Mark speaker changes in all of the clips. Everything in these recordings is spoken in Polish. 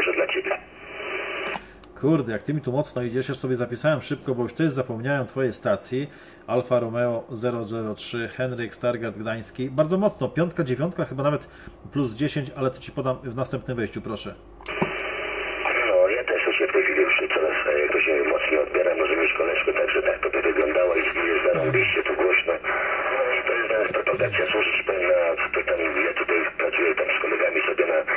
Speaker 1: może dla Ciebie.
Speaker 2: Kurde, jak Ty mi tu mocno idziesz, ja sobie zapisałem szybko, bo już też zapomniałem Twojej stacji. Alfa Romeo 003, Henryk, Stargard Gdański. Bardzo mocno, 5, 9, chyba nawet plus 10, ale to Ci podam w następnym wejściu, proszę.
Speaker 1: No, ja też się w tej chwili już coraz jakoś mocniej odbieram, może mieć koleżkę, także tak to by wyglądało i jest zarąbiście tu głośno. To jest nawet propagacja służyć ja tutaj pracuję tam z kolegami sobie na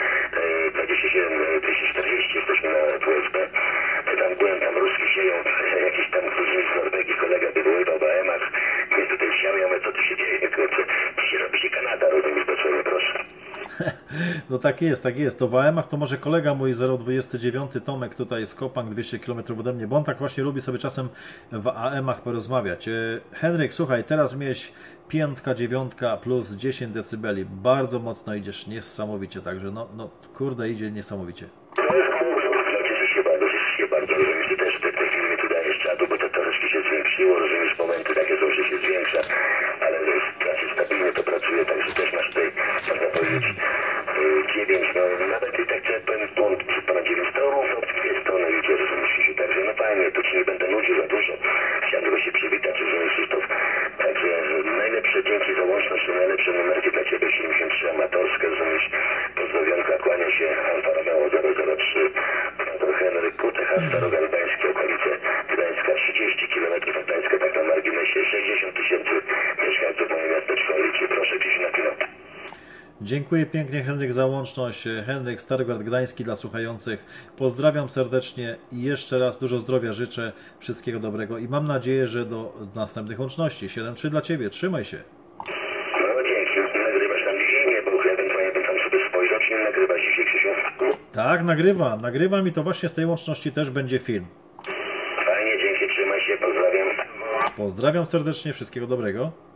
Speaker 1: 27 240, jesteśmy na WSB. Tam byłem, tam Ruski sieją, jakiś tam z Norwegii kolega wywoływał w AM-ach, więc tutaj siał, ja mówię, co tu się dzieje, kurczę, dzisiaj robi się Kanada, rozumiesz, do czego, proszę.
Speaker 2: No tak jest, tak jest. To w AM-ach to może kolega mój 029 Tomek tutaj z Kopang 200 km ode mnie, bo on tak właśnie lubi sobie czasem w AM-ach porozmawiać. Henryk, słuchaj, teraz miałeś 5, 9 plus 10 decybeli. Bardzo mocno idziesz, niesamowicie, także no kurde, idzie niesamowicie.
Speaker 1: Cieszę się bardzo, rozumiesz, też te filmy tu dajesz czadu, bo to troszeczkę się zwiększyło, rozumiesz, momenty takie są, że się zwiększa, ale pracy stabilnie to pracuje, także też masz tutaj, można powiedzieć, 9, no nawet i tak jak powiem, błąd przy ponad 9 stronów, no 2 strony idzie, rozumiesz, się, także no fajnie, tu Ci nie będę nudził za dużo, chciałem tylko się przywitać, rozumiesz, Krzysztof, także najlepsze dzięki za łączność, najlepsze numerki dla Ciebie, 73 amatorskie, rozumiesz, pozdrowionka, kłania się, Alfa Romeo 003, Henryk, Kutecha, Starogard Gdańskie, okolice Gdańska, 30 km od Gdańska, tak na marginesie, 60 000 mieszkańców, moje miasteczko liczy, proszę gdzieś na pilot.
Speaker 2: Dziękuję pięknie, Henryk, za łączność. Henryk, Stargard Gdański dla słuchających. Pozdrawiam serdecznie i jeszcze raz dużo zdrowia życzę, wszystkiego dobrego i mam nadzieję, że do następnych łączności. 7-3 dla Ciebie, trzymaj się.
Speaker 1: No dzięki, nagrywasz tam dzisiaj, nie, bo ewentualnie bym tam sobie spojrzał, czy nie nagrywasz dzisiaj, Krzysiu?
Speaker 2: Tak, nagrywam i to właśnie z tej łączności też będzie film.
Speaker 1: Fajnie, dzięki, trzymaj się, pozdrawiam.
Speaker 2: Pozdrawiam serdecznie, wszystkiego dobrego.